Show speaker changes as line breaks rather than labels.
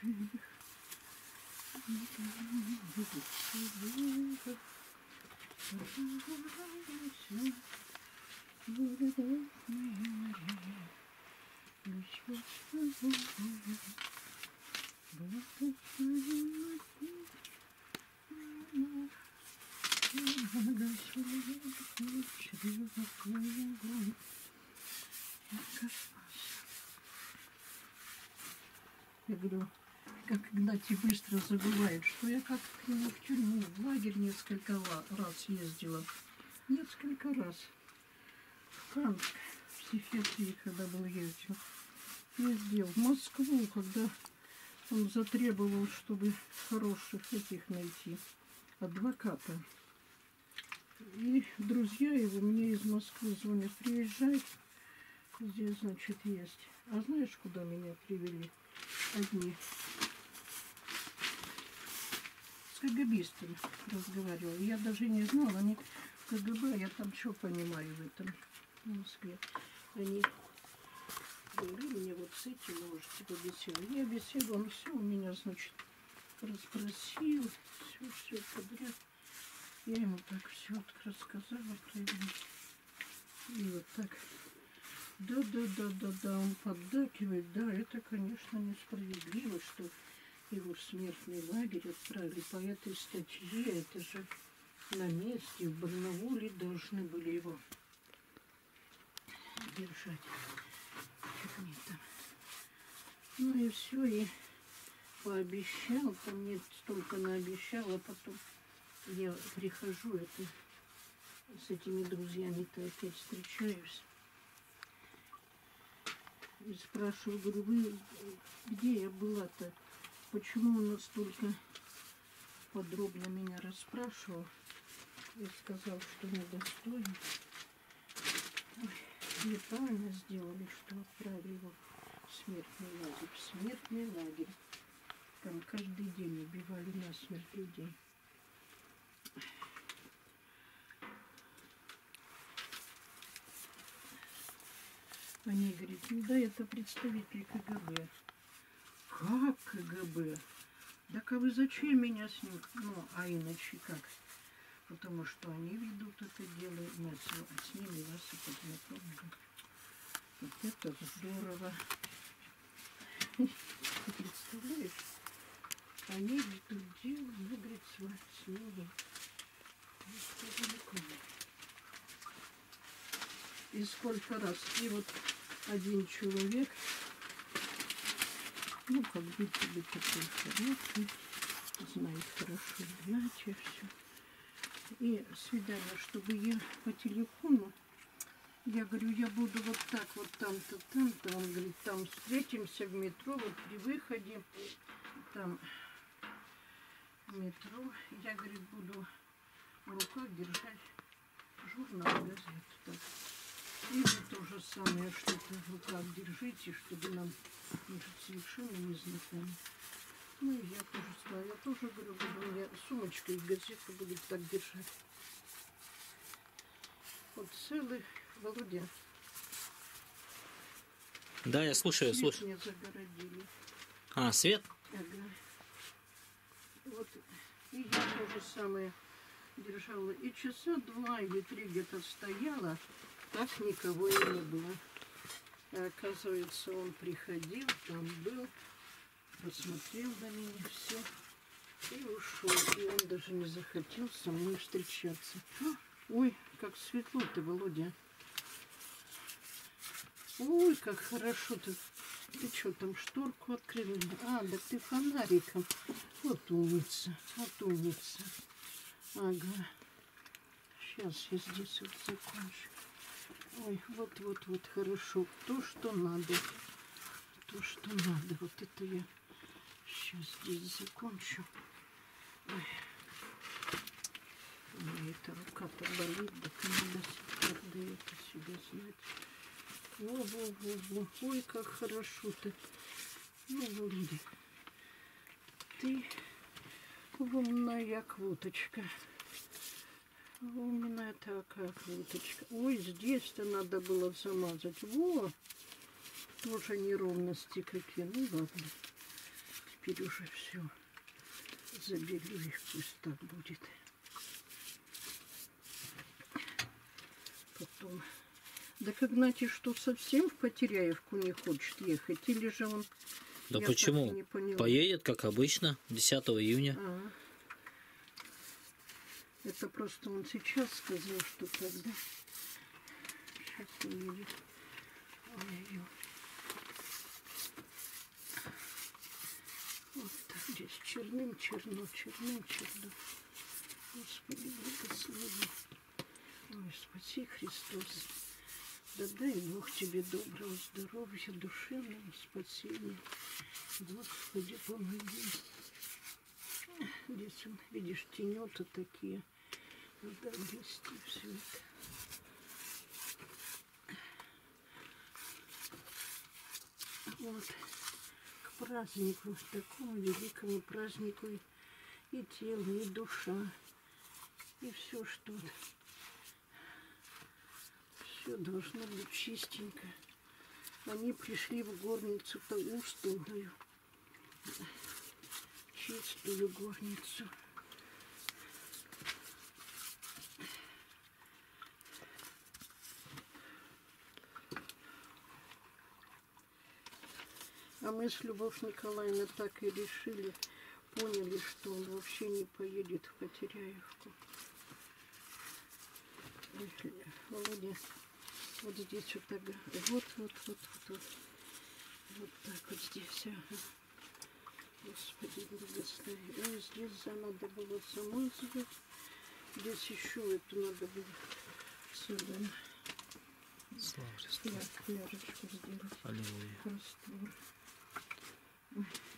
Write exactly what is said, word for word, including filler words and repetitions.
Я говорю, как Игнатий быстро забывает, что я как к нему в тюрьму, в лагерь несколько раз ездила. Несколько раз. В Канск, в психиатрии, когда был ездил. Ездил в Москву, когда он затребовал, чтобы хороших этих найти, адвоката. И друзья его мне из Москвы звонят, приезжай, здесь, значит, есть. А знаешь, куда меня привели? Одни. С КГБистами разговаривала. Я даже не знала, они КГБ, я там что понимаю в этом, в Москве. Они говорили мне, вот с этим можете побеседовать. Я беседовала, он все у меня, значит, расспросил, все, все подряд. Я ему так все вот рассказала про его. И вот так. Да, да, да, да, да, он поддакивает. Да, это, конечно, несправедливо, что его в смертный лагерь отправили по этой статье. Это же на месте в Барнауле должны были его держать. Там. Ну и все, и пообещал, там мне столько наобещал, а потом я прихожу, это с этими друзьями-то опять встречаюсь. И спрашиваю, говорю, вы где я была-то? Почему он настолько подробно меня расспрашивал? Я сказал, что недостоин. Ой, неправильно сделали, что отправили его в смертный лагерь. В смертный лагерь. Там каждый день убивали насмерть людей. Они говорят, ну да, это представитель КГБ. Как КГБ? Так а вы зачем меня с ним? Ну, а иначе как? Потому что они ведут это дело, а с ними вас и познакомили. Вот это здорово. Ты представляешь? Они ведут дело, ну, говорит, с ними. И сколько раз. И вот один человек, ну, как будто бы такой хороший, знает хорошо Игнатия, все. И свидание, чтобы я по телефону, я говорю, я буду вот так, вот там-то, там-то. Он говорит, там встретимся в метро, вот при выходе, там метро. Я, говорит, буду в руках держать журнал, газету. Так. И вы то же самое, что-то в руках держите, чтобы нам, может, совершенно не знакомы. Ну, и я тоже сказала, я тоже, говорю, буду, у меня сумочка и газетка будет так держать. Вот целый, Володя.
Да, я слушаю,
свет
слушаю.
мне загородили.
А, свет?
Ага. Вот, и я то же самое держала. И часа два или три где-то стояла, так никого и не было. А оказывается, он приходил, там был, посмотрел на меня все и ушел. И он даже не захотел со мной встречаться. Ой, как светло-то, Володя. Ой, как хорошо ты. Ты что, там шторку открыла? А, да ты фонариком. Вот умница, вот умница. Ага. Сейчас я здесь вот закончу. Ой, вот-вот-вот, хорошо. То, что надо. То, что надо. Вот это я сейчас здесь закончу. Ой. У меня эта рука-то болит, так надо тогда это себе знать. Во-во-во-во. Ой, как хорошо-то. Ну, Володя, ты умная квоточка. Умная такая квоточка. Ой, здесь-то надо было замазать. Во! Тоже неровности какие. Ну ладно. теперь уже все забелю их, пусть так будет. Потом. Да как знаете, что совсем в Потеряевку не хочет ехать? Или же он...
Да
Я
почему?
так и не поняла.
Поедет, как обычно, десятого июня.
А, это просто он сейчас сказал, что тогда. Сейчас уедет. Ой-ой-ой. Вот так здесь черным черно, черным черно. Господи, благослови. Ой, спаси Христос. Да дай Бог тебе доброго здоровья, душевного спасения. Господи, помоги. Здесь, он, видишь, тенета такие. Надо обвести все это. Вот. К празднику, такому великому празднику и, и тело, и душа, и все, что все должно быть чистенько. Они пришли в горницу толстую, чистую горницу. А мы с Любовь Николаевной так и решили, поняли, что он вообще не поедет в Потеряевку. Володя, вот здесь вот так, вот, вот, вот, вот, вот так вот здесь, ага. Господи, благослови. Ну, здесь за надо было замазывать. Здесь еще эту надо было сюда.
Слава Христу.
Пляжечку сделать.
Аллилуйя.
Раствор.